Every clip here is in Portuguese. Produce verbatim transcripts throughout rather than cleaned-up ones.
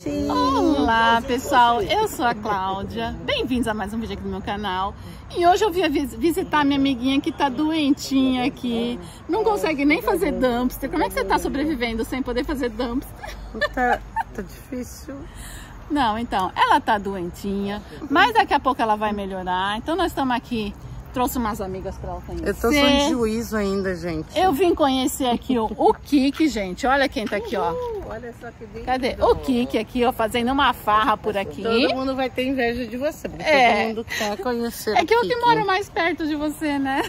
gente! Olá, pessoal! Eu sou a Cláudia. Bem-vindos a mais um vídeo aqui no meu canal. E hoje eu vim visitar minha amiguinha que tá doentinha aqui. Não consegue nem fazer dumpster. Como é que você tá sobrevivendo sem poder fazer dumpster? Tá, tá difícil. Não, então, ela tá doentinha, mas daqui a pouco ela vai melhorar. Então nós estamos aqui. Trouxe umas amigas para ela conhecer. Eu tô sem juízo ainda, gente. Eu vim conhecer aqui o, o Kiki, gente. Olha quem tá aqui, ó. Olha só que lindo. Cadê? O Kiki aqui, ó, fazendo uma farra por aqui. Todo mundo vai ter inveja de você, porque é. todo mundo quer conhecer É que eu Kiki. que moro mais perto de você, né?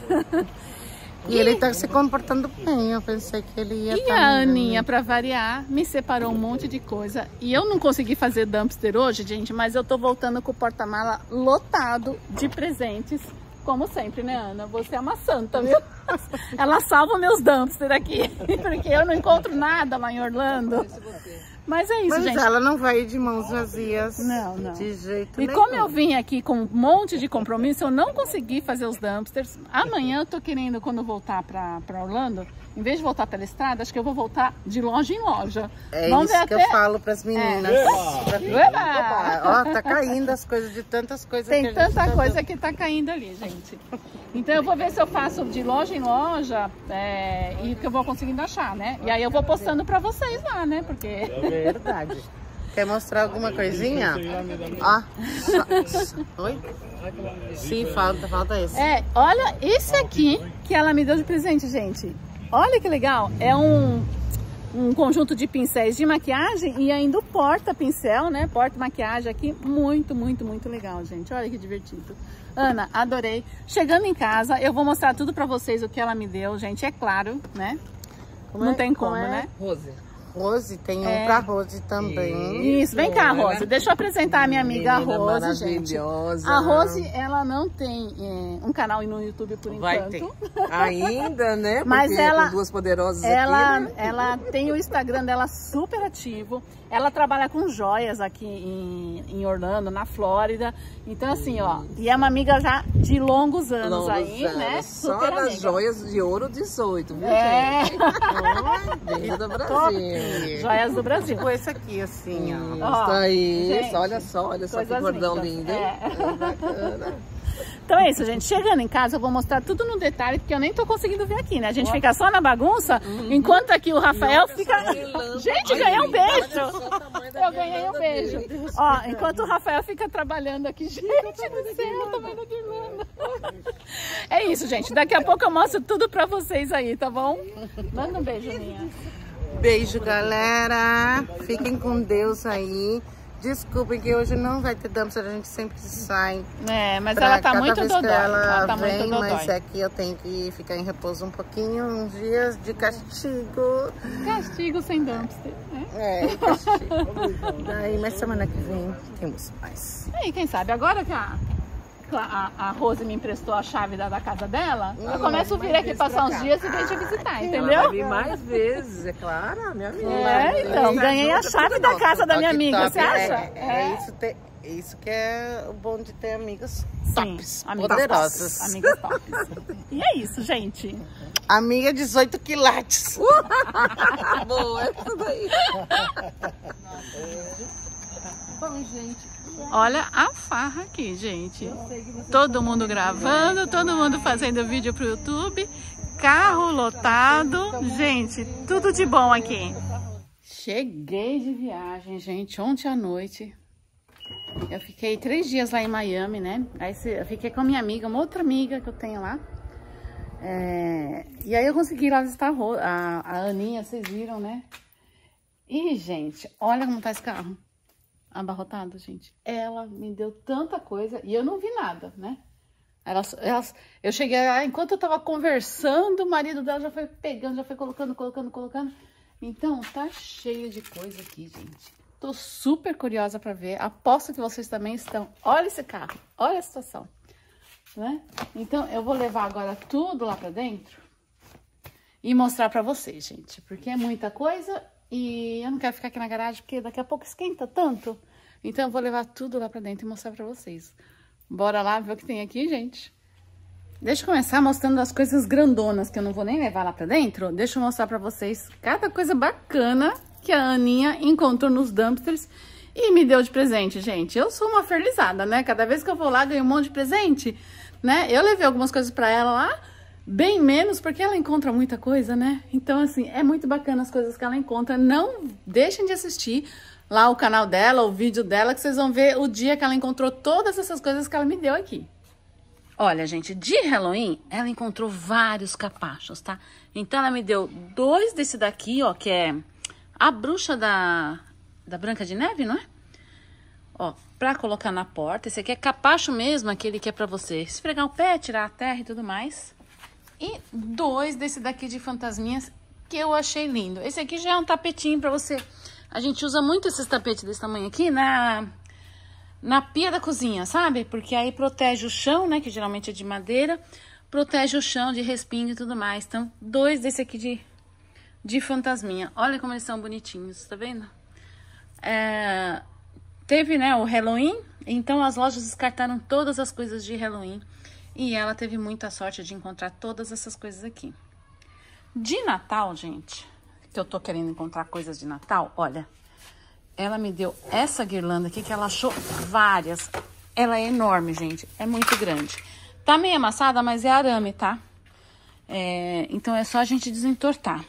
E, e ele tá se comportando bem. Eu pensei que ele ia E tá a Aninha, pra variar, me separou um monte de coisa. E eu não consegui fazer dumpster hoje, gente, mas eu tô voltando com o porta-mala lotado de presentes. Como sempre, né, Ana? Você é uma santa, viu? Ela salva meus dumpster aqui, porque eu não encontro nada lá em Orlando. Mas é isso, Mas gente. ela não vai ir de mãos vazias. Não, não. De jeito E nenhum. como eu vim aqui com um monte de compromisso, eu não consegui fazer os dumpsters. Amanhã eu tô querendo, quando voltar pra, pra Orlando, em vez de voltar pela estrada, acho que eu vou voltar de loja em loja. É Vamos isso ver que até... eu falo pras meninas. É. Pra... Eba! Ó, tá caindo as coisas de tantas coisas. Tem que a gente tanta tá coisa dando. que tá caindo ali, gente. Então eu vou ver se eu faço de loja em loja é, e que eu vou conseguindo achar, né? E aí eu vou postando pra vocês lá, né? Porque... É verdade. Quer mostrar alguma coisinha? Ó. Só, só. Oi? Sim, falta, falta esse. É, olha esse aqui que ela me deu de presente, gente. Olha que legal. É um, um conjunto de pincéis de maquiagem e ainda o porta-pincel, né? Porta-maquiagem aqui. Muito, muito, muito legal, gente. Olha que divertido. Ana, adorei. Chegando em casa, eu vou mostrar tudo pra vocês o que ela me deu, gente. É claro, né? Como Não é? tem como, Como é? né? Rose. Rose, tem um É. pra Rose também. Isso, vem cá, Rose. Deixa eu apresentar a minha amiga Menina Rose, gente. maravilhosa. A Rose, ela não tem é, um canal no YouTube por Vai enquanto. ter. Ainda, né? Mas Porque ela- com duas poderosas Ela, aqui, né? ela tem o Instagram dela super ativo. Ela trabalha com joias aqui em, em Orlando, na Flórida. Então, assim, ó. E é uma amiga já de longos anos Longos aí, anos. né? Só Super nas amiga. joias de ouro dezoito, viu, É. gente? Ó, Beijo do Brasil. Joias do Brasil. Tipo esse aqui, assim, ó. Ó, Isso aí. gente, Olha só, olha só que coisas cordão lindas. lindo, hein? É. Bacana. Então é isso, gente. Chegando em casa, eu vou mostrar tudo no detalhe, porque eu nem tô conseguindo ver aqui, né? A gente fica só na bagunça, enquanto aqui o Rafael fica... Gente, ganhei um beijo! Eu ganhei um beijo. Ó, enquanto o Rafael fica trabalhando aqui, gente do céu, o tamanho da Irlanda. É isso, gente. Daqui a pouco eu mostro tudo pra vocês aí, tá bom? Manda um beijo, minha. Beijo, galera. Fiquem com Deus aí. Desculpem que hoje não vai ter dumpster, a gente sempre sai. É, mas pra ela tá cada muito vez dodói. que ela, Ela tá vem, muito dodói. mas aqui eu tenho que ficar em repouso um pouquinho, uns dias de castigo. Castigo sem dumpster, né? É, castigo. Daí, mas semana que vem temos mais. E quem sabe, agora que a, a, a Rose me emprestou a chave da, da casa dela, eu começo a vir aqui passar uns dias e vem te visitar, Ela vai entendeu? vir mais vezes, é claro, minha amiga. É, então, ganhei a chave da casa da minha amiga, Top, você acha? É, é isso, ter, isso que é o bom de ter amigas tops, Sim, amigas poderosas. tops, amigas tops. E é isso, gente. Amiga dezoito quilates. Boa, essa daí. Bom, gente. Olha a farra aqui, gente. Todo mundo gravando, todo mundo fazendo vídeo pro YouTube. Carro lotado. Gente, tudo de bom aqui. Cheguei de viagem, gente, ontem à noite. Eu fiquei três dias lá em Miami, né? Aí eu fiquei com a minha amiga, uma outra amiga que eu tenho lá. É... E aí eu consegui ir lá visitar a, Ro... a, a Aninha, vocês viram, né? E, gente, olha como tá esse carro. Abarrotado, gente. Ela me deu tanta coisa e eu não vi nada, né? Ela, ela, eu cheguei lá, enquanto eu tava conversando, o marido dela já foi pegando, já foi colocando, colocando, colocando. Então, tá cheio de coisa aqui, gente. Tô super curiosa pra ver. Aposto que vocês também estão. Olha esse carro, olha a situação, né? Então, eu vou levar agora tudo lá pra dentro e mostrar pra vocês, gente. Porque é muita coisa e eu não quero ficar aqui na garagem, porque daqui a pouco esquenta tanto. Então, eu vou levar tudo lá pra dentro e mostrar pra vocês. Bora lá ver o que tem aqui, gente. Deixa eu começar mostrando as coisas grandonas, que eu não vou nem levar lá pra dentro. Deixa eu mostrar pra vocês cada coisa bacana que a Aninha encontrou nos dumpsters e me deu de presente, gente. Eu sou uma felizada, né? Cada vez que eu vou lá, ganho um monte de presente, né? Eu levei algumas coisas pra ela lá, bem menos, porque ela encontra muita coisa, né? Então, assim, é muito bacana as coisas que ela encontra. Não deixem de assistir lá o canal dela, o vídeo dela, que vocês vão ver o dia que ela encontrou todas essas coisas que ela me deu aqui. Olha, gente, de Halloween, ela encontrou vários capachos, tá? Então, ela me deu dois desse daqui, ó, que é a bruxa da, da Branca de Neve, não é? Ó, pra colocar na porta. Esse aqui é capacho mesmo, aquele que é pra você esfregar o pé, tirar a terra e tudo mais. E dois desse daqui de fantasminhas, que eu achei lindo. Esse aqui já é um tapetinho pra você. A gente usa muito esses tapetes desse tamanho aqui na... na pia da cozinha, sabe? Porque aí protege o chão, né? Que geralmente é de madeira. Protege o chão de respingo e tudo mais. Então, dois desse aqui de, de fantasminha. Olha como eles são bonitinhos, tá vendo? É, teve, né, o Halloween. Então, as lojas descartaram todas as coisas de Halloween. E ela teve muita sorte de encontrar todas essas coisas aqui. De Natal, gente, que eu tô querendo encontrar coisas de Natal, olha... Ela me deu essa guirlanda aqui, que ela achou várias. Ela é enorme, gente. É muito grande. Tá meio amassada, mas é arame, tá? É, então, é só a gente desentortar.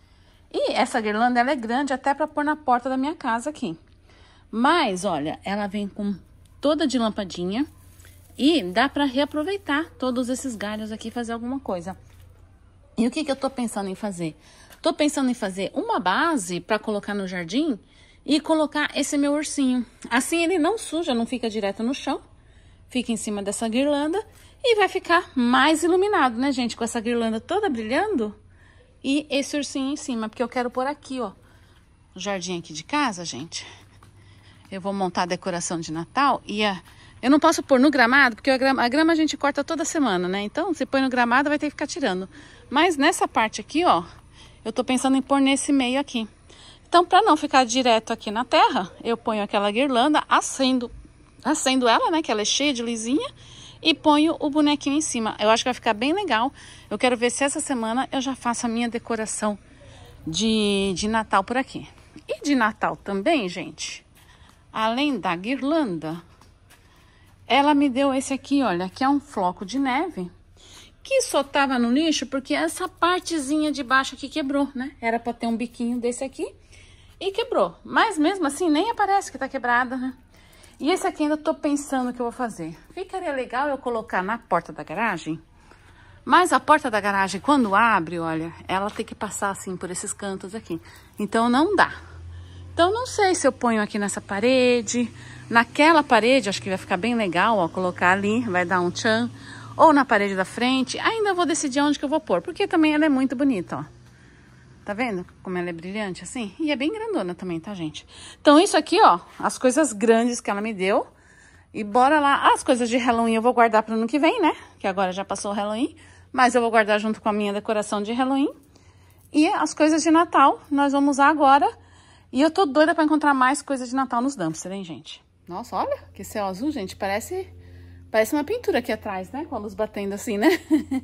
E essa guirlanda, ela é grande até pra pôr na porta da minha casa aqui. Mas, olha, ela vem com toda de lampadinha. E dá pra reaproveitar todos esses galhos aqui e fazer alguma coisa. E o que que eu tô pensando em fazer? Tô pensando em fazer uma base pra colocar no jardim... E colocar esse meu ursinho. Assim ele não suja, não fica direto no chão. Fica em cima dessa guirlanda. E vai ficar mais iluminado, né, gente? Com essa guirlanda toda brilhando. E esse ursinho em cima. Porque eu quero pôr aqui, ó. O jardim aqui de casa, gente. Eu vou montar a decoração de Natal. E a... eu não posso pôr no gramado. Porque a grama, a grama a gente corta toda semana, né? Então, se põe no gramado, vai ter que ficar tirando. Mas nessa parte aqui, ó. Eu tô pensando em pôr nesse meio aqui. Então, para não ficar direto aqui na terra, eu ponho aquela guirlanda, acendo, acendo ela, né? Que ela é cheia de lisinha. E ponho o bonequinho em cima. Eu acho que vai ficar bem legal. Eu quero ver se essa semana eu já faço a minha decoração de, de Natal por aqui. E de Natal também, gente, além da guirlanda, ela me deu esse aqui, olha, que é um floco de neve. Que só tava no lixo porque essa partezinha de baixo aqui quebrou, né? Era para ter um biquinho desse aqui. E quebrou, mas mesmo assim nem aparece que tá quebrada, né? E esse aqui ainda tô pensando o que eu vou fazer. Ficaria legal eu colocar na porta da garagem. Mas a porta da garagem, quando abre, olha, ela tem que passar assim por esses cantos aqui. Então não dá. Então não sei se eu ponho aqui nessa parede. Naquela parede, acho que vai ficar bem legal, ó, colocar ali, vai dar um tchan. Ou na parede da frente. Ainda vou decidir onde que eu vou pôr, porque também ela é muito bonita, ó. Tá vendo como ela é brilhante assim? E é bem grandona também, tá, gente? Então, isso aqui, ó, as coisas grandes que ela me deu. E bora lá. As coisas de Halloween eu vou guardar pro ano que vem, né? Que agora já passou o Halloween. Mas eu vou guardar junto com a minha decoração de Halloween. E as coisas de Natal nós vamos usar agora. E eu tô doida pra encontrar mais coisas de Natal nos dumpster, hein, gente? Nossa, olha que céu azul, gente. Parece... Parece uma pintura aqui atrás, né? Com a luz batendo assim, né?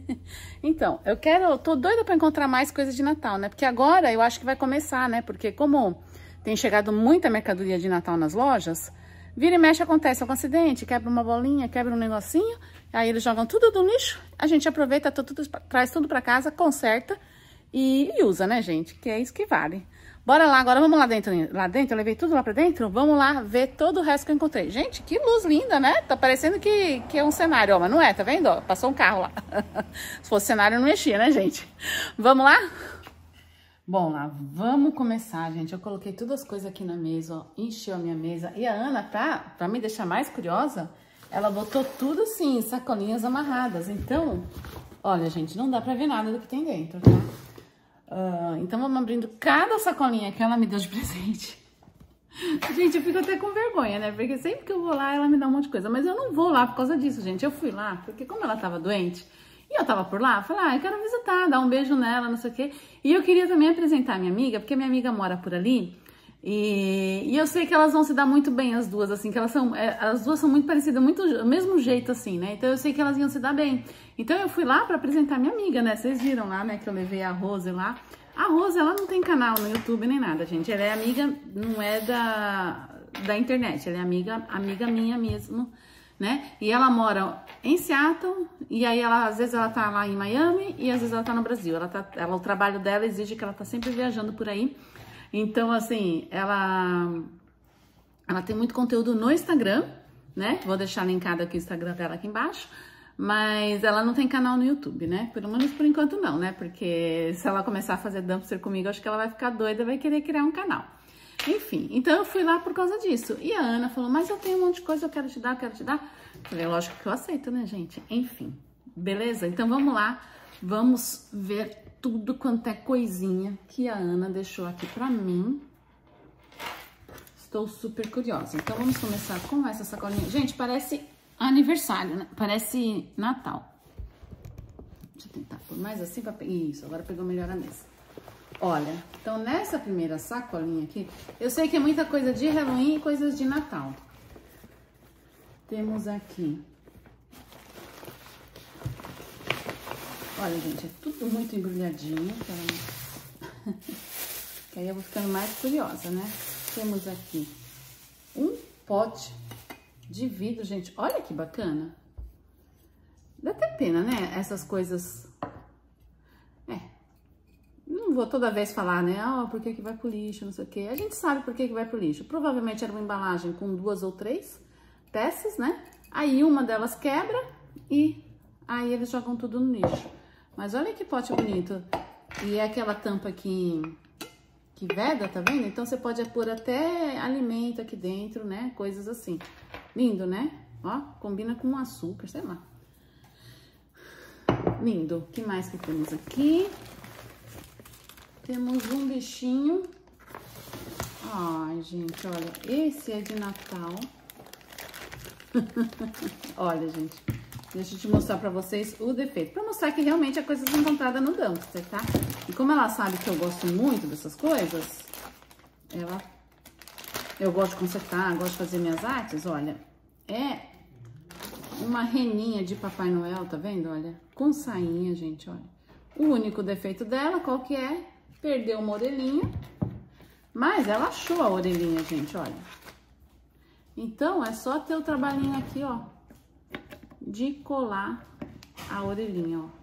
Então, eu quero... Eu tô doida pra encontrar mais coisas de Natal, né? Porque agora eu acho que vai começar, né? Porque como tem chegado muita mercadoria de Natal nas lojas, vira e mexe acontece algum acidente, quebra uma bolinha, quebra um negocinho, aí eles jogam tudo no lixo, a gente aproveita, tudo, tudo, traz tudo pra casa, conserta e, e usa, né, gente? Que é isso que vale. Bora lá, agora vamos lá dentro, lá dentro, eu levei tudo lá pra dentro, vamos lá ver todo o resto que eu encontrei. Gente, que luz linda, né? Tá parecendo que, que é um cenário, ó, mas não é, tá vendo? Ó, passou um carro lá. Se fosse cenário, não mexia, né, gente? Vamos lá? Bom, lá, vamos começar, gente. Eu coloquei todas as coisas aqui na mesa, ó, encheu a minha mesa. E a Ana, pra, pra me deixar mais curiosa, ela botou tudo assim, em sacolinhas amarradas. Então, olha, gente, não dá pra ver nada do que tem dentro, tá? Uh, então, vamos abrindo cada sacolinha que ela me deu de presente. Gente, eu fico até com vergonha, né? Porque sempre que eu vou lá, ela me dá um monte de coisa. Mas eu não vou lá por causa disso, gente. Eu fui lá, porque como ela tava doente, e eu tava por lá, eu falei, ah, eu quero visitar, dar um beijo nela, não sei o quê. E eu queria também apresentar a minha amiga, porque minha amiga mora por ali. E, e eu sei que elas vão se dar muito bem, as duas, assim, que elas são, é, as duas são muito parecidas, muito, do mesmo jeito, assim, né? Então eu sei que elas iam se dar bem. Então eu fui lá pra apresentar minha amiga, né? Vocês viram lá, né, que eu levei a Rose lá. A Rose, ela não tem canal no YouTube nem nada, gente. Ela é amiga, não é da, da internet, ela é amiga, amiga minha mesmo, né? E ela mora em Seattle, e aí ela, às vezes ela tá lá em Miami, e às vezes ela tá no Brasil. Ela tá, ela, o trabalho dela exige que ela tá sempre viajando por aí. Então, assim, ela, ela tem muito conteúdo no Instagram, né? Vou deixar linkado aqui o Instagram dela aqui embaixo. Mas ela não tem canal no YouTube, né? Pelo menos por enquanto não, né? Porque se ela começar a fazer dumpster comigo, acho que ela vai ficar doida e vai querer criar um canal. Enfim, então eu fui lá por causa disso. E a Ana falou, mas eu tenho um monte de coisa, eu quero te dar, eu quero te dar. Falei, lógico que eu aceito, né, gente? Enfim, beleza? Então vamos lá, vamos ver tudo quanto é coisinha que a Ana deixou aqui pra mim. Estou super curiosa. Então vamos começar com essa sacolinha. Gente, parece aniversário, né? Parece Natal. Deixa eu tentar pôr mais assim pra... Isso, agora pegou melhor a mesa. Olha, então nessa primeira sacolinha aqui, eu sei que é muita coisa de Halloween e coisas de Natal. Temos aqui. Olha, gente, é tudo muito embrulhadinho. Pra... que aí eu vou ficando mais curiosa, né? Temos aqui um pote de vidro, gente. Olha que bacana. Dá até pena, né? Essas coisas... É. Não vou toda vez falar, né? Ah, oh, por que que vai pro lixo, não sei o quê. A gente sabe por que que vai pro lixo. Provavelmente era uma embalagem com duas ou três peças, né? Aí uma delas quebra e aí eles jogam tudo no lixo. Mas olha que pote bonito. E é aquela tampa que, que veda, tá vendo? Então você pode pôr até alimento aqui dentro, né? Coisas assim. Lindo, né? Ó, combina com açúcar, sei lá. Lindo. O que mais que temos aqui? Temos um bichinho. Ai, gente, olha. Esse é de Natal. Olha, gente. Deixa eu te mostrar pra vocês o defeito. Pra mostrar que realmente é coisa encontrada no dumpster, tá? E como ela sabe que eu gosto muito dessas coisas, ela... Eu gosto de consertar, gosto de fazer minhas artes, olha. É uma reninha de Papai Noel, tá vendo? Olha, com sainha, gente, olha. O único defeito dela, qual que é? Perdeu uma orelhinha, mas ela achou a orelhinha, gente, olha. Então, é só ter o trabalhinho aqui, ó, de colar a orelhinha, ó.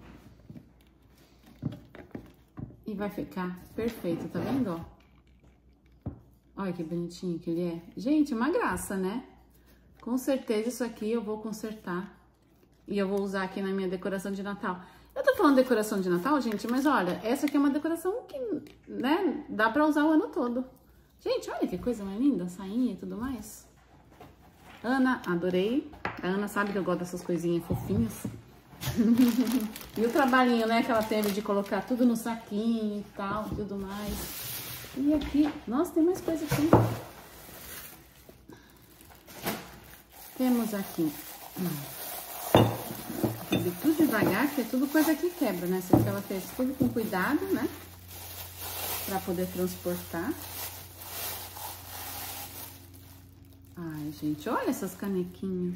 E vai ficar perfeito, tá vendo, ó? Olha que bonitinho que ele é. Gente, é uma graça, né? Com certeza isso aqui eu vou consertar. E eu vou usar aqui na minha decoração de Natal. Eu tô falando decoração de Natal, gente, mas olha, essa aqui é uma decoração que, né, dá pra usar o ano todo. Gente, olha que coisa mais linda, sainha e tudo mais. Ana, adorei. A Ana sabe que eu gosto dessas coisinhas fofinhas. E o trabalhinho, né, que ela teve de colocar tudo no saquinho e tal, tudo mais. E aqui, nossa, tem mais coisa aqui. Temos aqui. Fazer tudo devagar, que é tudo coisa que quebra, né? Isso aqui ela fez tudo com cuidado, né? Pra poder transportar. Ai, gente, olha essas canequinhas.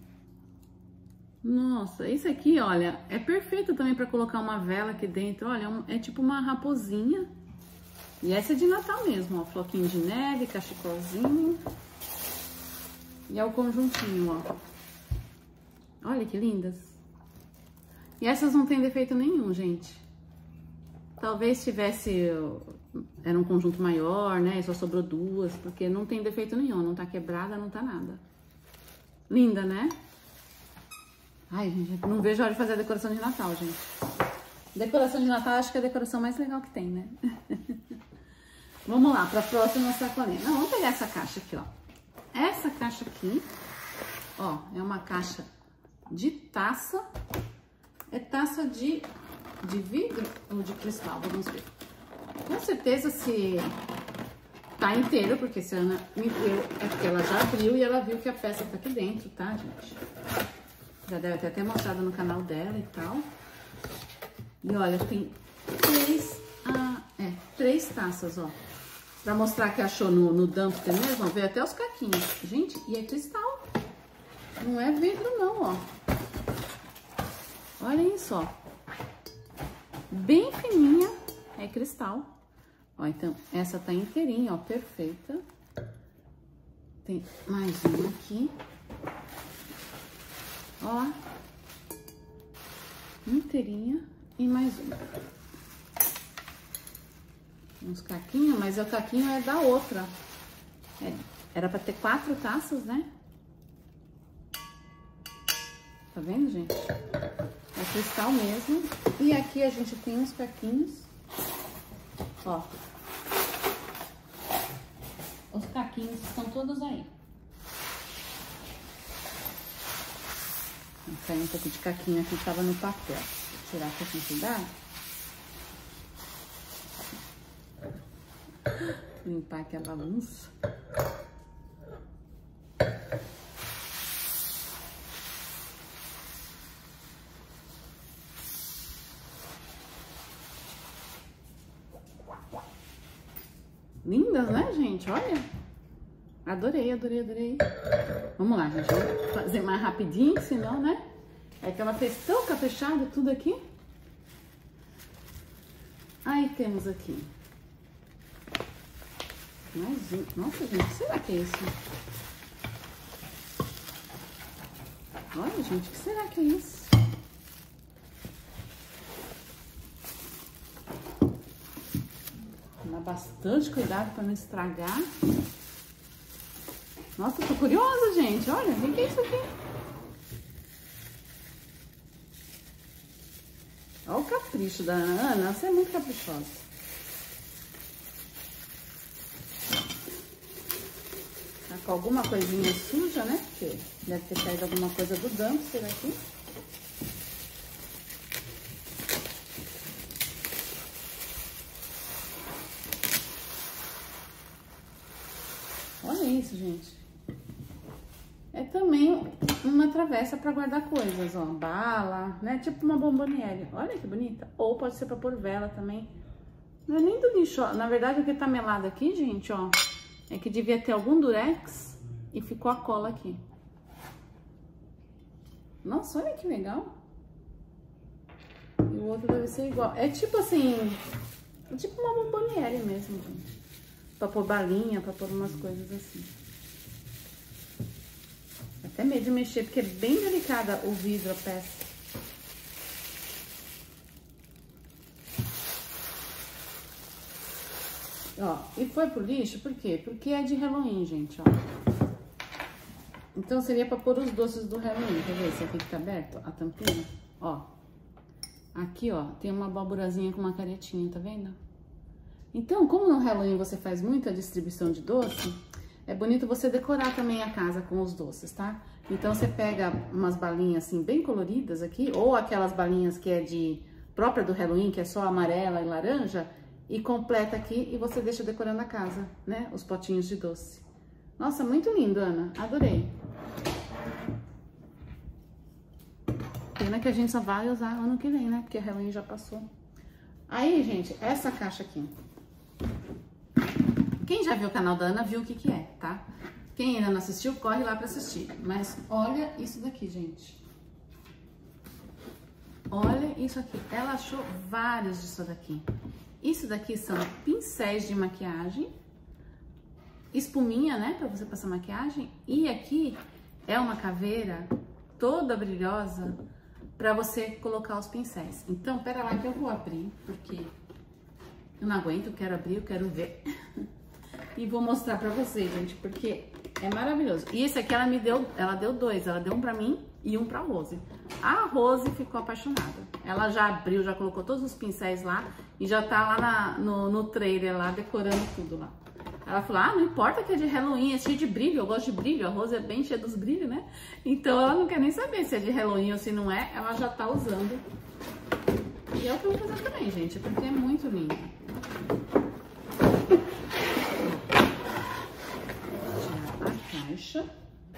Nossa, esse aqui, olha, é perfeito também pra colocar uma vela aqui dentro. Olha, é, um, é tipo uma raposinha. E essa é de Natal mesmo, ó. Floquinho de neve, cachecolzinho. E é o conjuntinho, ó. Olha que lindas. E essas não tem defeito nenhum, gente. Talvez tivesse... Era um conjunto maior, né? E só sobrou duas, porque não tem defeito nenhum. Não tá quebrada, não tá nada. Linda, né? Ai, gente, não vejo a hora de fazer a decoração de Natal, gente. Decoração de Natal, acho que é a decoração mais legal que tem, né? Vamos lá, para a próxima sacolinha. Não, vamos pegar essa caixa aqui, ó. Essa caixa aqui, ó, é uma caixa de taça. É taça de, de vidro ou de cristal, vamos ver. Com certeza se tá inteiro, porque se a Ana me deu, é porque ela já abriu e ela viu que a peça tá aqui dentro, tá, gente? Já deve ter até mostrado no canal dela e tal. E olha, tem três, ah, é, três taças, ó. Pra mostrar que achou no, no dumpster mesmo, ó, veio até os caquinhos. Gente, e é cristal. Não é vidro não, ó. Olha isso, ó. Bem fininha, é cristal. Ó, então, essa tá inteirinha, ó, perfeita. Tem mais um aqui. Ó. Inteirinha. E mais uma. Uns caquinhos, mas o caquinho é da outra. É, era pra ter quatro taças, né? Tá vendo, gente? É cristal mesmo. E aqui a gente tem uns caquinhos. Ó. Os caquinhos estão todos aí. Caiu um pouco de caquinho aqui que tava no papel. Vou tirar com cuidado. Limpar aqui a bagunça. Lindas, né, gente? Olha. Adorei, adorei, adorei. Vamos lá, gente. Vamos fazer mais rapidinho, senão, né? É que ela fez tão caprichado tudo aqui. Aí temos aqui. Mais um. Nossa, gente, o que será que é isso? Olha, gente, o que será que é isso? Tomar bastante cuidado para não estragar. Nossa, eu tô curiosa, gente. Olha, o que é isso aqui? Olha o capricho da Ana. Ana, você é muito caprichosa. Tá com alguma coisinha suja, né? Porque deve ter caído alguma coisa do dumpster aqui. Olha isso, gente. É também uma travessa para guardar coisas, ó, bala, né? Tipo uma bomboniere. Olha que bonita. Ou pode ser para pôr vela também. Não é nem do lixo, ó. Na verdade, o que tá melado aqui, gente, ó, é que devia ter algum durex e ficou a cola aqui. Nossa, olha que legal. E o outro deve ser igual. É tipo assim, é tipo uma bomboniere mesmo, gente. Pra pôr balinha, pra pôr umas coisas assim. Até medo de mexer, porque é bem delicada o vidro, a peça. Ó, e foi pro lixo, por quê? Porque é de Halloween, gente, ó. Então seria pra pôr os doces do Halloween. Quer ver esse aqui que tá aberto? A tampinha, ó. Aqui, ó, tem uma abóborazinha com uma caretinha, tá vendo? Então, como no Halloween você faz muita distribuição de doce, é bonito você decorar também a casa com os doces, tá? Então, você pega umas balinhas assim, bem coloridas aqui, ou aquelas balinhas que é de própria do Halloween, que é só amarela e laranja, e completa aqui e você deixa decorando a casa, né? Os potinhos de doce. Nossa, muito lindo, Ana. Adorei. Pena que a gente só vai usar ano que vem, né? Porque a Halloween já passou. Aí, gente, essa caixa aqui. Quem já viu o canal da Ana viu o que que é, tá? Quem ainda não assistiu, corre lá pra assistir. Mas olha isso daqui, gente. Olha isso aqui. Ela achou vários disso daqui. Isso daqui são pincéis de maquiagem. Espuminha, né? Pra você passar maquiagem. E aqui é uma caveira toda brilhosa pra você colocar os pincéis. Então, pera lá que eu vou abrir, porque eu não aguento, eu quero abrir, eu quero ver. E vou mostrar pra vocês, gente, porque é maravilhoso. E esse aqui ela me deu, ela deu dois, ela deu um pra mim e um pra Rose. A Rose ficou apaixonada. Ela já abriu, já colocou todos os pincéis lá e já tá lá na, no, no trailer lá, decorando tudo lá. Ela falou, ah, não importa que é de Halloween, é cheio de brilho, eu gosto de brilho, a Rose é bem cheia dos brilhos, né? Então ela não quer nem saber se é de Halloween ou se não é, ela já tá usando. E é o que eu vou fazer também, gente, porque é muito lindo. Vou tirar a caixa.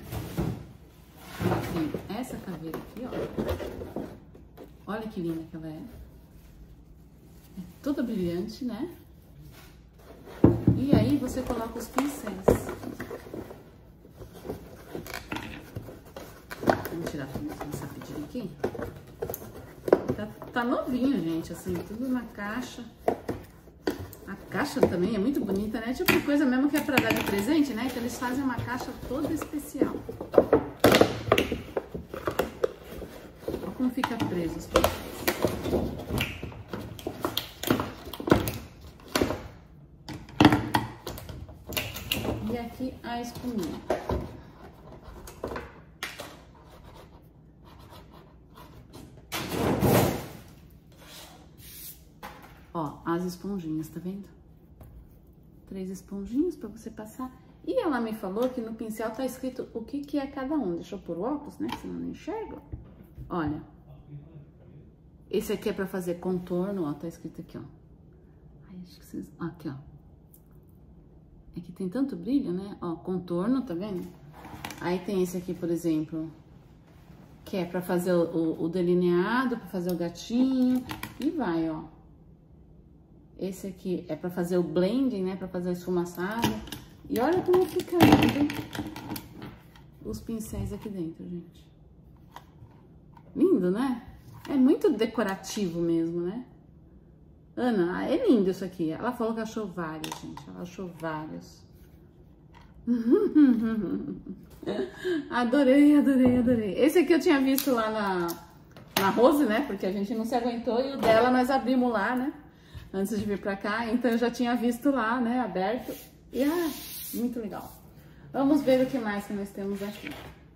Tem essa caveira aqui, ó. Olha que linda que ela é. É toda brilhante, né? E aí você coloca os pincéis. Vamos tirar tudo isso rapidinho aqui. Tá, tá novinho, gente, assim, tudo na caixa. A caixa também é muito bonita, né? Tipo coisa mesmo que é pra dar de presente, né? Então eles fazem uma caixa toda especial. Olha como fica preso os pincéis. E aqui a espuminha. Ó, as esponjinhas, tá vendo? Três esponjinhas pra você passar. E ela me falou que no pincel tá escrito o que que é cada um. Deixa eu pôr o óculos, né? Senão eu não enxergo. Olha. Esse aqui é pra fazer contorno, ó. Tá escrito aqui, ó. Ai, acho que vocês... Aqui, ó. É que tem tanto brilho, né? Ó, contorno, tá vendo? Aí tem esse aqui, por exemplo, que é pra fazer o, o, o delineado, pra fazer o gatinho. E vai, ó. Esse aqui é pra fazer o blending, né? Pra fazer a esfumaçada. E olha como fica lindo os pincéis aqui dentro, gente. Lindo, né? É muito decorativo mesmo, né? Ana, é lindo isso aqui. Ela falou que achou vários, gente. Ela achou vários. Adorei, adorei, adorei. Esse aqui eu tinha visto lá na, na Rose, né? Porque a gente não se aguentou. E o dela nós abrimos lá, né? Antes de vir pra cá. Então eu já tinha visto lá, né? Aberto. E, ah, muito legal. Vamos ver o que mais que nós temos aqui.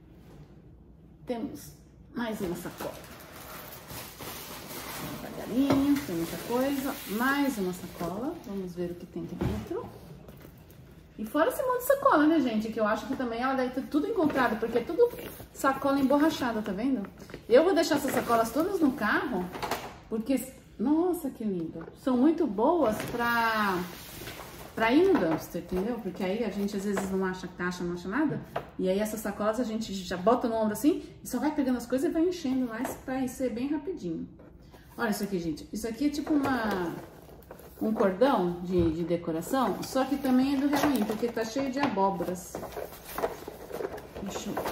Temos mais uma sacola. Devagarinho, tem muita coisa. Mais uma sacola. Vamos ver o que tem aqui dentro. E fora esse monte de sacola, né, gente? Que eu acho que também ela deve ter tudo encontrado, porque é tudo sacola emborrachada, tá vendo? Eu vou deixar essas sacolas todas no carro, porque, nossa, que lindo. São muito boas pra, pra ir no dumpster, entendeu? Porque aí a gente às vezes não acha caixa, não acha nada. E aí essas sacolas a gente já bota no ombro assim e só vai pegando as coisas e vai enchendo mais pra ser bem rapidinho. Olha isso aqui, gente. Isso aqui é tipo uma... um cordão de, de decoração, só que também é do Halloween, porque tá cheio de abóboras. Deixa eu...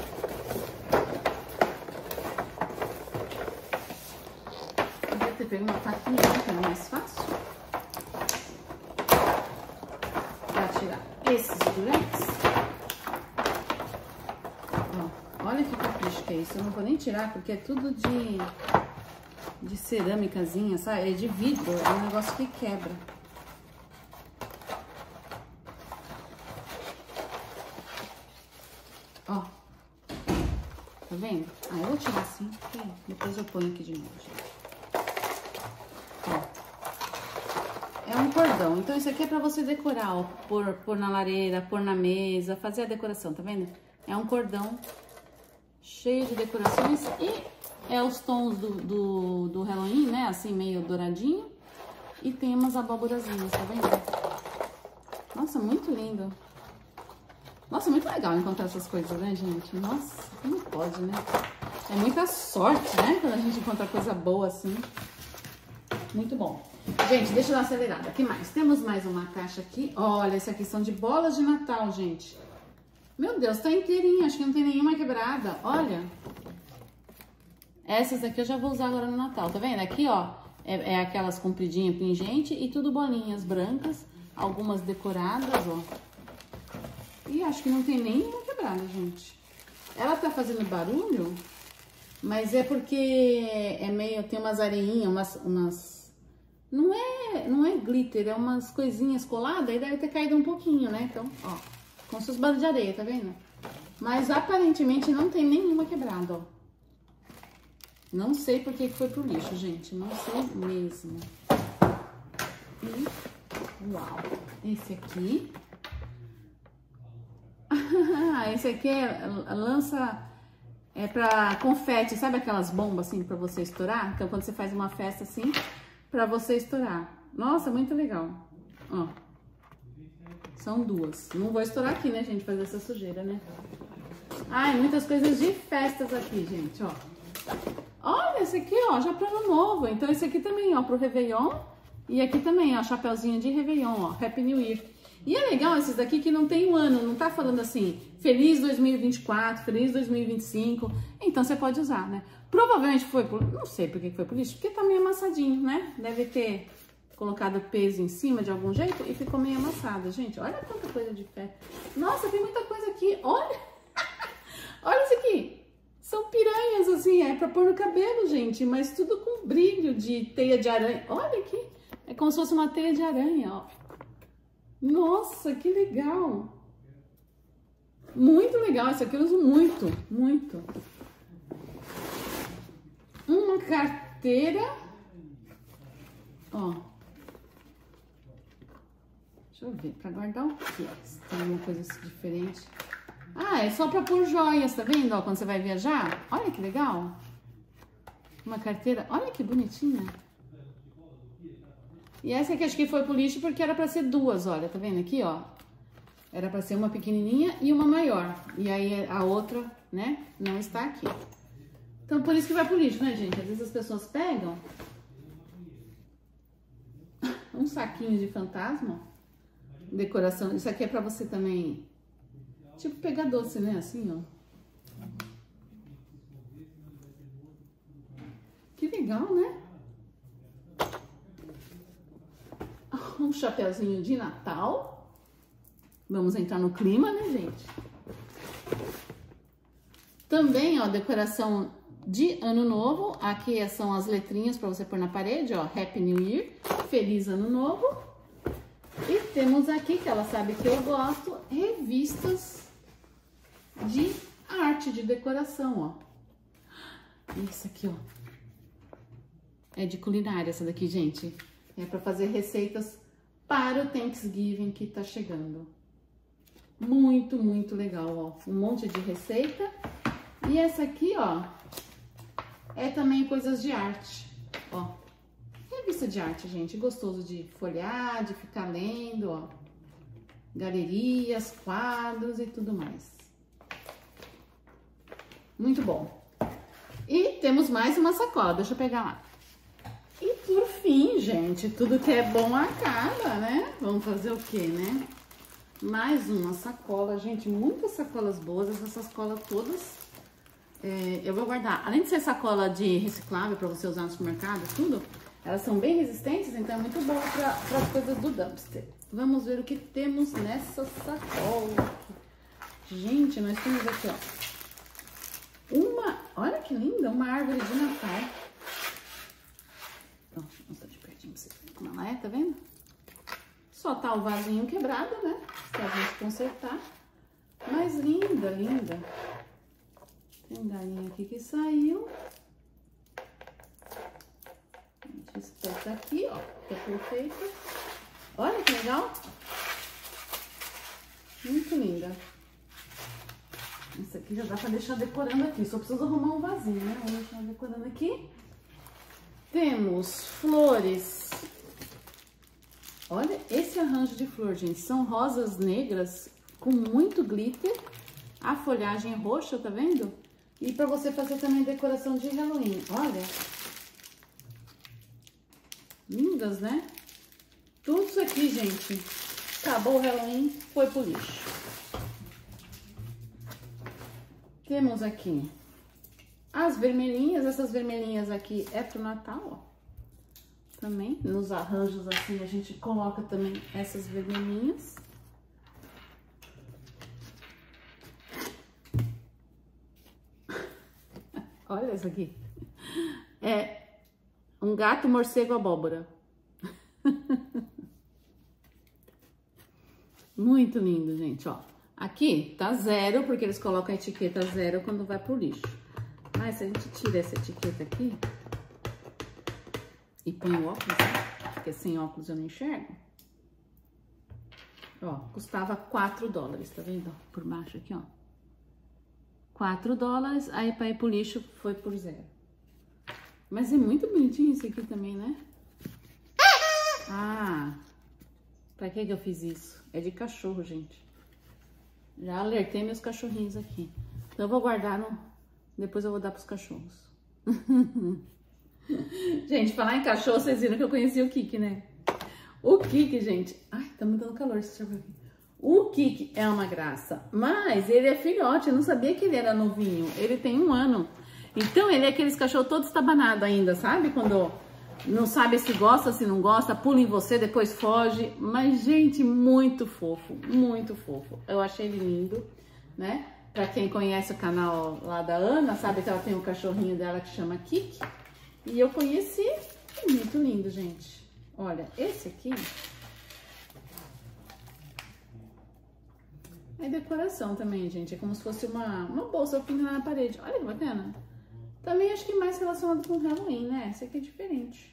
Podia ter pego uma faquinha, que era mais fácil. Pra tirar esses durex. Ó, olha que capricho que é isso. Eu não vou nem tirar, porque é tudo de... de cerâmicazinha, sabe? É de vidro, é um negócio que quebra. Ó. Tá vendo? Ah, eu vou tirar assim, porque depois eu ponho aqui de novo, gente. Ó. É um cordão. Então isso aqui é pra você decorar, ó. Pôr, pôr na lareira, pôr na mesa, fazer a decoração, tá vendo? É um cordão cheio de decorações e... é os tons do, do, do Halloween, né? Assim, meio douradinho. E tem umas abóborazinhas, tá vendo? Nossa, muito lindo. Nossa, muito legal encontrar essas coisas, né, gente? Nossa, como pode, né? É muita sorte, né? Quando a gente encontra coisa boa assim. Muito bom. Gente, deixa eu dar uma acelerada. O que mais? Temos mais uma caixa aqui. Olha, esse aqui são de bolas de Natal, gente. Meu Deus, tá inteirinha. Acho que não tem nenhuma quebrada. Olha. Essas aqui eu já vou usar agora no Natal, tá vendo? Aqui, ó, é, é aquelas compridinhas, pingente e tudo bolinhas brancas, algumas decoradas, ó. E acho que não tem nenhuma quebrada, gente. Ela tá fazendo barulho, mas é porque é meio, tem umas areinhas, umas, umas... Não é, não é glitter, é umas coisinhas coladas, e deve ter caído um pouquinho, né? Então, ó, com seus barulhos de areia, tá vendo? Mas aparentemente não tem nenhuma quebrada, ó. Não sei por que foi pro lixo, gente. Não sei mesmo. E, uau. Esse aqui. Esse aqui é lança... É pra confete. Sabe aquelas bombas, assim, pra você estourar? Então, quando você faz uma festa, assim, pra você estourar. Nossa, muito legal. Ó. São duas. Não vou estourar aqui, né, gente? Fazer essa sujeira, né? Ai, muitas coisas de festas aqui, gente, ó. Olha, esse aqui, ó, já pro ano novo. Então, esse aqui também, ó, pro Réveillon. E aqui também, ó, chapeuzinho de Réveillon, ó, Happy New Year. E é legal esses daqui que não tem um ano, não tá falando assim, Feliz dois mil e vinte e quatro, Feliz dois mil e vinte e cinco. Então, você pode usar, né? Provavelmente foi por... Não sei por que foi por lixo, porque tá meio amassadinho, né? Deve ter colocado peso em cima de algum jeito e ficou meio amassado. Gente, olha quanta coisa de ferro. Nossa, tem muita coisa aqui. Olha! Olha isso aqui. São piranhas, assim, é pra pôr no cabelo, gente. Mas tudo com brilho de teia de aranha. Olha aqui. É como se fosse uma teia de aranha, ó. Nossa, que legal. Muito legal. Isso aqui eu uso muito, muito. Uma carteira. Ó. Deixa eu ver, pra guardar o quê? Se tem alguma coisa diferente. Ah, é só pra pôr joias, tá vendo? Ó, quando você vai viajar. Olha que legal. Uma carteira. Olha que bonitinha. E essa aqui acho que foi pro lixo porque era pra ser duas, olha. Tá vendo aqui, ó? Era pra ser uma pequenininha e uma maior. E aí a outra, né, não está aqui. Então por isso que vai pro lixo, né, gente? Às vezes as pessoas pegam um saquinho de fantasma. Decoração. Isso aqui é pra você também... Tipo pegar doce, né? Assim, ó. Que legal, né? Um chapeuzinho de Natal. Vamos entrar no clima, né, gente? Também, ó, decoração de Ano Novo. Aqui são as letrinhas para você pôr na parede, ó. Happy New Year. Feliz Ano Novo. E temos aqui, que ela sabe que eu gosto, revistas de arte, de decoração, ó. Isso aqui, ó. É de culinária essa daqui, gente. É para fazer receitas para o Thanksgiving que tá chegando. Muito, muito legal, ó. Um monte de receita. E essa aqui, ó, é também coisas de arte, ó. Revista de arte, gente. Gostoso de folhear, de ficar lendo, ó. Galerias, quadros e tudo mais. Muito bom. E temos mais uma sacola. Deixa eu pegar lá. E por fim, gente, tudo que é bom acaba, né? Vamos fazer o quê, né? Mais uma sacola. Gente, muitas sacolas boas. Essas sacolas todas é, eu vou guardar. Além de ser sacola de reciclável para você usar no supermercado, tudo, elas são bem resistentes, então é muito bom para as coisas do dumpster. Vamos ver o que temos nessa sacola. Gente, nós temos aqui, ó. Uma, olha que linda, uma árvore de Natal. Então, deixa eu mostrar de pertinho pra você ver como ela é, tá vendo? Só tá o vasinho quebrado, né? Pra gente consertar. Mas linda, linda. Tem um galinho aqui que saiu. A gente espeta aqui, ó. Tá perfeito. Olha que legal. Muito linda. Isso aqui já dá pra deixar decorando aqui. Só preciso arrumar um vasinho, né? Vou deixar decorando aqui. Temos flores. Olha esse arranjo de flor, gente. São rosas negras com muito glitter. A folhagem é roxa, tá vendo? E pra você fazer também decoração de Halloween. Olha. Lindas, né? Tudo isso aqui, gente. Acabou o Halloween, foi pro lixo. Temos aqui as vermelhinhas. Essas vermelhinhas aqui é pro Natal, ó. Também, nos arranjos assim, a gente coloca também essas vermelhinhas. Olha essa aqui. É um gato morcego abóbora. Muito lindo, gente, ó. Aqui tá zero, porque eles colocam a etiqueta zero quando vai pro lixo. Mas se a gente tira essa etiqueta aqui e põe o óculos, né? Porque sem óculos eu não enxergo. Ó, custava quatro dólares, tá vendo? Por baixo aqui, ó. quatro dólares, aí pra ir pro lixo foi por zero. Mas é muito bonitinho isso aqui também, né? Ah, pra que que eu fiz isso? É de cachorro, gente. Já alertei meus cachorrinhos aqui. Então eu vou guardar no... Depois eu vou dar pros cachorros. Gente, falar em cachorro, vocês viram que eu conheci o Kiki, né? O Kiki, gente... Ai, tá me dando calor, deixa eu ver aqui. O Kiki é uma graça, mas ele é filhote, eu não sabia que ele era novinho. Ele tem um ano. Então ele é aqueles cachorros todo estabanado ainda, sabe? Quando não sabe se gosta, se não gosta, pula em você, depois foge. Mas, gente, muito fofo, muito fofo. Eu achei ele lindo, né? Pra quem conhece o canal lá da Ana, sabe que ela tem um cachorrinho dela que chama Kiki. E eu conheci, é muito lindo, gente. Olha, esse aqui é decoração também, gente. É como se fosse uma, uma bolsa pendurada na parede. Olha que bacana. Também acho que mais relacionado com Halloween, né? Esse aqui é diferente.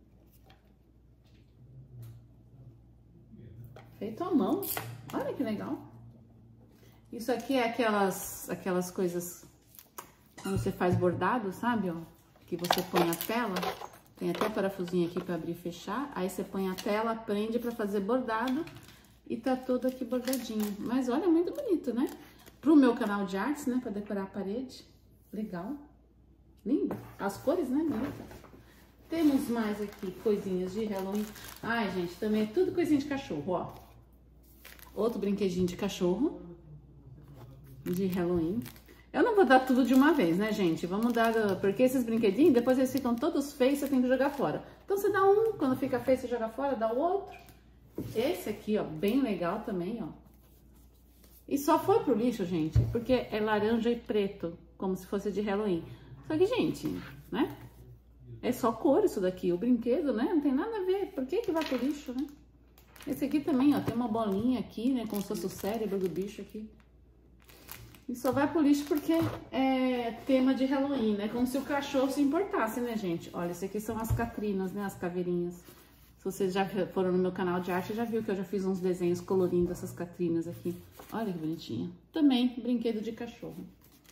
Feito à mão. Olha que legal. Isso aqui é aquelas, aquelas coisas quando você faz bordado, sabe? Ó, que você põe a tela. Tem até parafusinho aqui para abrir e fechar. Aí você põe a tela, prende para fazer bordado. E tá todo aqui bordadinho. Mas olha, muito bonito, né? Pro meu canal de artes, né? Pra decorar a parede. Legal. Lindo. As cores, né? Bonita. Temos mais aqui coisinhas de Halloween. Ai, gente, também é tudo coisinha de cachorro, ó. Outro brinquedinho de cachorro. De Halloween. Eu não vou dar tudo de uma vez, né, gente? Vamos dar... Porque esses brinquedinhos, depois eles ficam todos feios, você tem que jogar fora. Então você dá um, quando fica feio, você joga fora, dá o outro. Esse aqui, ó, bem legal também, ó. E só foi pro lixo, gente, porque é laranja e preto, como se fosse de Halloween. Só que, gente, né? É só cor isso daqui, o brinquedo, né? Não tem nada a ver. Por que que vai pro lixo, né? Esse aqui também, ó, tem uma bolinha aqui, né? Como se fosse o cérebro do bicho aqui. E só vai pro lixo porque é tema de Halloween, né? Como se o cachorro se importasse, né, gente? Olha, esse aqui são as catrinas, né? As caveirinhas. Se vocês já foram no meu canal de arte, já viu que eu já fiz uns desenhos colorindo essas catrinas aqui. Olha que bonitinha. Também brinquedo de cachorro.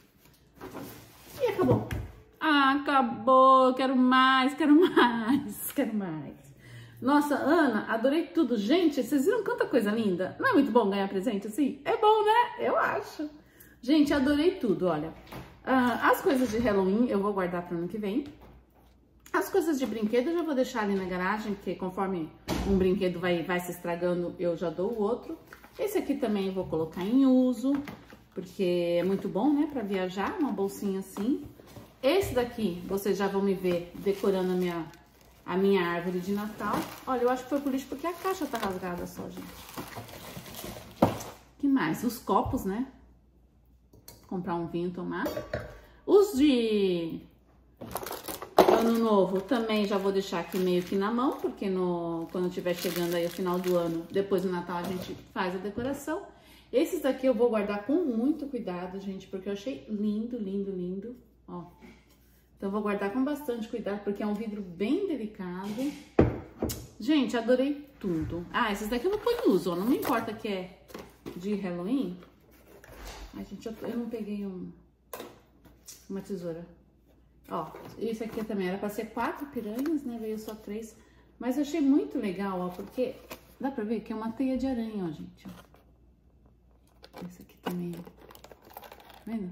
E acabou. Ah, acabou. Quero mais, quero mais, quero mais. Nossa, Ana, adorei tudo. Gente, vocês viram quanta coisa linda? Não é muito bom ganhar presente assim? É bom, né? Eu acho. Gente, adorei tudo, olha. Ah, as coisas de Halloween eu vou guardar para o ano que vem. As coisas de brinquedo eu já vou deixar ali na garagem, porque conforme um brinquedo vai, vai se estragando, eu já dou o outro. Esse aqui também eu vou colocar em uso, porque é muito bom, né, para viajar, uma bolsinha assim. Esse daqui, vocês já vão me ver decorando a minha, a minha árvore de Natal. Olha, eu acho que foi por lixo porque a caixa tá rasgada só, gente. Que mais? Os copos, né? Comprar um vinho, tomar. Os de... Ano novo também já vou deixar aqui meio que na mão, porque no, quando estiver chegando aí o final do ano, depois do Natal a gente faz a decoração. Esses daqui eu vou guardar com muito cuidado, gente, porque eu achei lindo, lindo, lindo, ó. Então eu vou guardar com bastante cuidado, porque é um vidro bem delicado. Gente, adorei tudo. Ah, esses daqui eu vou pôr em uso, ó, não me importa que é de Halloween. Ai, gente, eu, eu não peguei um, uma tesoura. Ó, isso aqui também era pra ser quatro piranhas, né? Veio só três. Mas eu achei muito legal, ó, porque dá pra ver que é uma teia de aranha, ó, gente. Ó. Esse aqui também, ó. Tá vendo?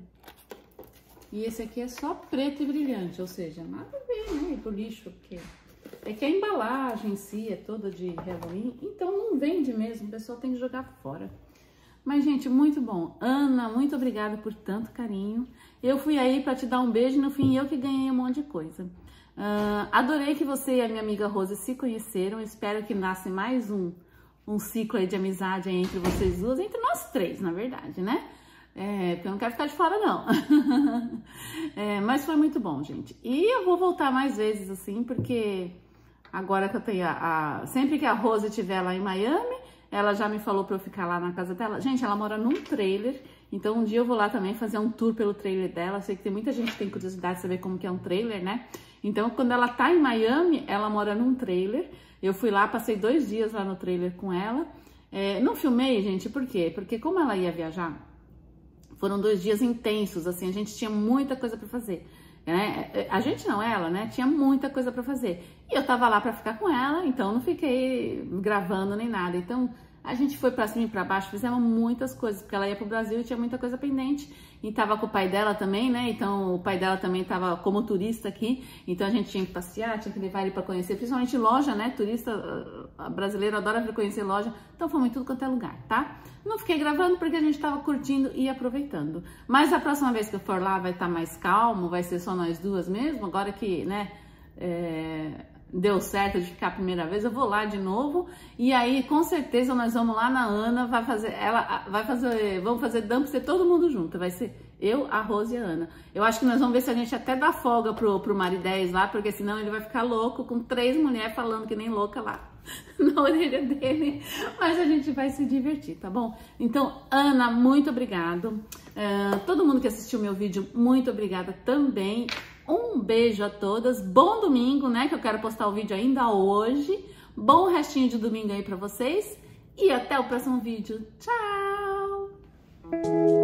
E esse aqui é só preto e brilhante, ou seja, nada a ver, né? Ir pro lixo, porque é que a embalagem em si é toda de Halloween, então não vende mesmo, o pessoal tem que jogar fora. Mas, gente, muito bom. Ana, muito obrigada por tanto carinho. Eu fui aí para te dar um beijo e no fim eu que ganhei um monte de coisa. Uh, adorei que você e a minha amiga Rose se conheceram. Espero que nasça mais um, um ciclo aí de amizade aí entre vocês duas, entre nós três, na verdade, né? É, porque eu não quero ficar de fora, não. É, mas foi muito bom, gente. E eu vou voltar mais vezes, assim, porque agora que eu tenho a... a sempre que a Rose estiver lá em Miami... Ela já me falou pra eu ficar lá na casa dela. Gente, ela mora num trailer, então um dia eu vou lá também fazer um tour pelo trailer dela. Sei que tem muita gente que tem curiosidade de saber como que é um trailer, né? Então, quando ela tá em Miami, ela mora num trailer. Eu fui lá, passei dois dias lá no trailer com ela. É, não filmei, gente, por quê? Porque como ela ia viajar, foram dois dias intensos, assim, a gente tinha muita coisa pra fazer. Né? A gente não, ela, né? Tinha muita coisa pra fazer. E eu tava lá pra ficar com ela, então não fiquei gravando nem nada. Então a gente foi pra cima e pra baixo, fizemos muitas coisas, porque ela ia pro Brasil e tinha muita coisa pendente. E tava com o pai dela também, né? Então o pai dela também tava como turista aqui. Então a gente tinha que passear, tinha que levar ele pra conhecer, principalmente loja, né? Turista brasileiro adora vir conhecer loja. Então fomos em tudo quanto é lugar, tá? Não fiquei gravando porque a gente tava curtindo e aproveitando. Mas a próxima vez que eu for lá vai estar mais calmo, vai ser só nós duas mesmo. Agora que, né, é, deu certo de ficar a primeira vez, eu vou lá de novo. E aí, com certeza, nós vamos lá na Ana, vai fazer, ela vai fazer, vamos fazer dumpster todo mundo junto. Vai ser eu, a Rose e a Ana. Eu acho que nós vamos ver se a gente até dá folga pro, pro Maridez lá, porque senão ele vai ficar louco com três mulheres falando que nem louca lá na orelha dele. Mas a gente vai se divertir, tá bom? Então, Ana, muito obrigado. Uh, todo mundo que assistiu meu vídeo, muito obrigada também. Um beijo a todas, bom domingo, né, que eu quero postar o vídeo ainda hoje. Bom restinho de domingo aí pra vocês e até o próximo vídeo. Tchau!